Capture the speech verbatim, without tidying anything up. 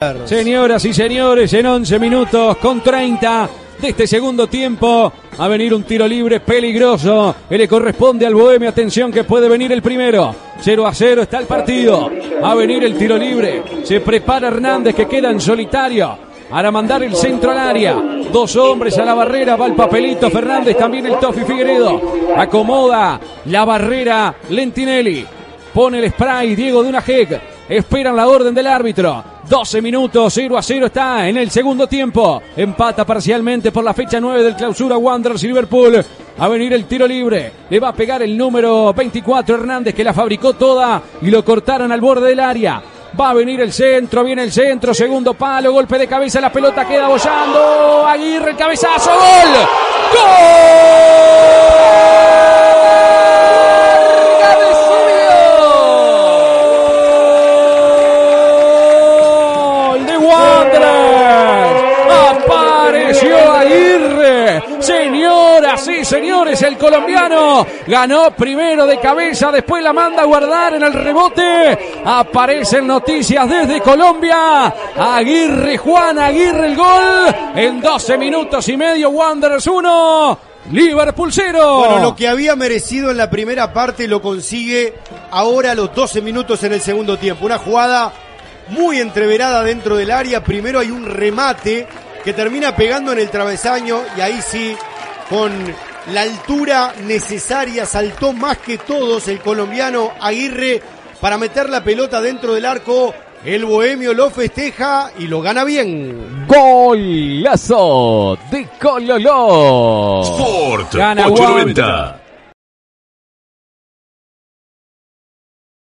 Señoras y señores, en once minutos con treinta de este segundo tiempo va a venir un tiro libre peligroso que le corresponde al Bohemio. Atención que puede venir el primero. cero a cero está el partido. Va a venir el tiro libre. Se prepara Hernández que queda en solitario para mandar el centro al área. Dos hombres a la barrera. Va el papelito Fernández, también el Tofi Figueiredo. Acomoda la barrera Lentinelli. Pone el spray Diego Dunajec. Esperan la orden del árbitro. doce minutos, cero a cero está en el segundo tiempo. Empata parcialmente por la fecha nueve del Clausura Wanderers y Liverpool. A venir el tiro libre. Le va a pegar el número veinticuatro Hernández, que la fabricó toda y lo cortaron al borde del área. Va a venir el centro, viene el centro, segundo palo, golpe de cabeza, la pelota queda bollando. Aguirre, el cabezazo, gol. ¡Gol! Apareció Aguirre. Señoras y señores, el colombiano ganó primero de cabeza, después la manda a guardar en el rebote. Aparecen noticias desde Colombia. Aguirre, Juan Aguirre, el gol en doce minutos y medio. Wanderers uno, Liverpool cero. Bueno, lo que había merecido en la primera parte lo consigue ahora a los doce minutos en el segundo tiempo. Una jugada muy entreverada dentro del área. Primero hay un remate que termina pegando en el travesaño y ahí sí, con la altura necesaria, saltó más que todos el colombiano Aguirre para meter la pelota dentro del arco. El bohemio lo festeja y lo gana bien. Golazo de Cololó. Sport ocho noventa.